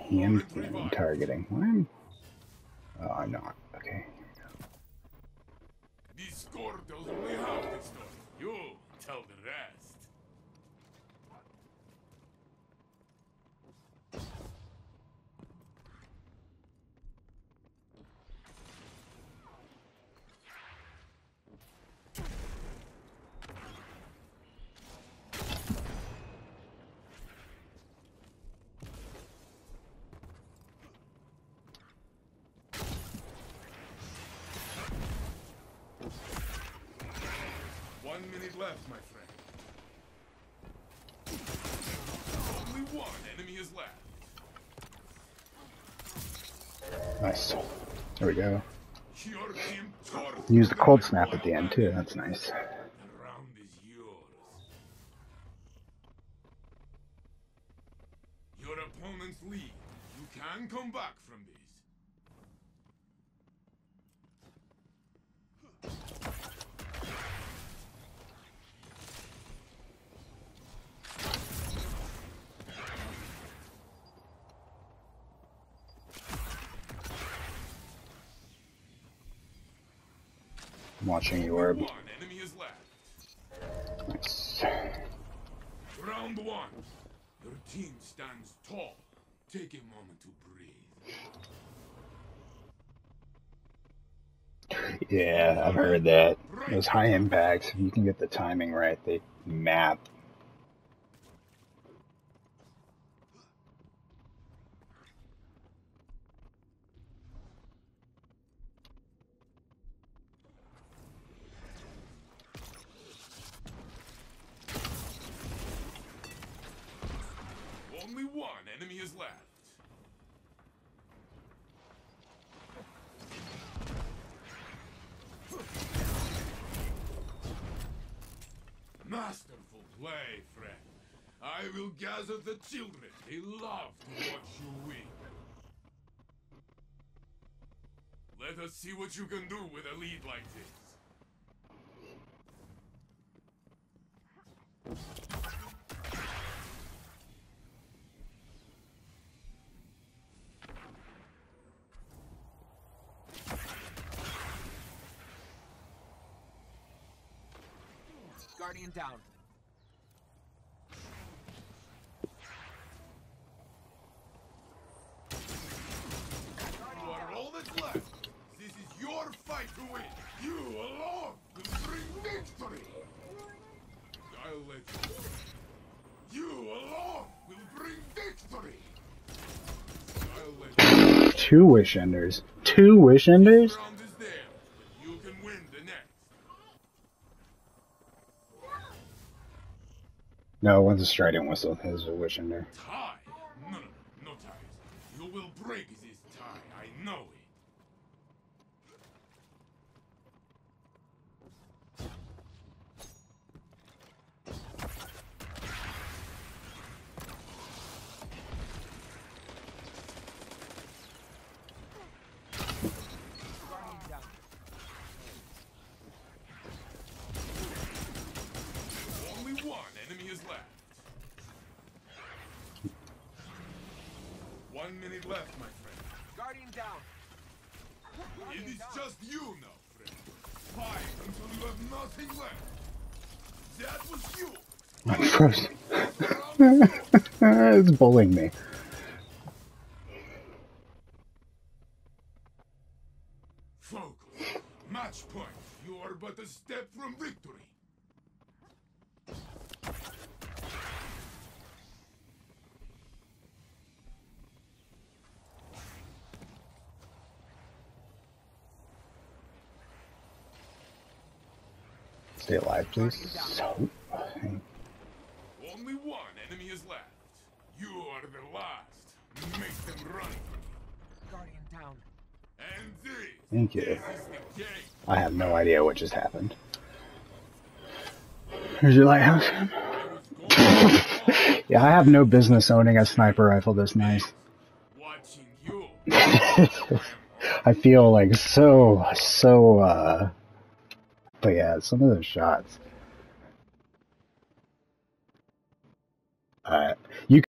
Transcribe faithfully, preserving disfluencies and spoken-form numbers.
hand cannon targeting. Why am Oh, I'm not. Okay. This score tells only half the story. You tell the rest. One minute left, my friend. Only one enemy is left. Nice. There we go. Your team tore Use the cold snap at the end too. That's nice. The round is yours. Your opponent's lead. You can come back from this. I'm watching you, Orb. One enemy is left. Nice. Round one. Your team stands tall. Take a moment to breathe. Yeah, I've heard that. Those high impacts, if you can get the timing right, they map. Only one enemy is left. Masterful play, friend. I will gather the children. They love to watch you win. Let us see what you can do with a lead like this. Guardian down. You are all that's left. This is your fight to win. You alone will bring victory. I'll let you. You alone will bring victory. I'll let you. Two wish enders. Two wish enders? The round is there. You can win the next. No, one's a strident whistle. His a wish ender. Tie? No, no, no ties. You will break this tie. I know it. Guardian down. Only one enemy is left. One minute left, my friend. Guardian down. It is just you now, friend. Fight until you have nothing left. That was you. I'm frozen. It's bullying me. Focus. Match point. You are but a step from victory. Stay alive, please. So, Only one enemy is left. You are the last. Make them run. Guardian down. And this, thank you. this is the game. I have no idea what just happened. Here's your lighthouse. I was going Yeah, I have no business owning a sniper rifle this nice. watching you. I feel like so, so, uh... But yeah, some of those shots. Uh, you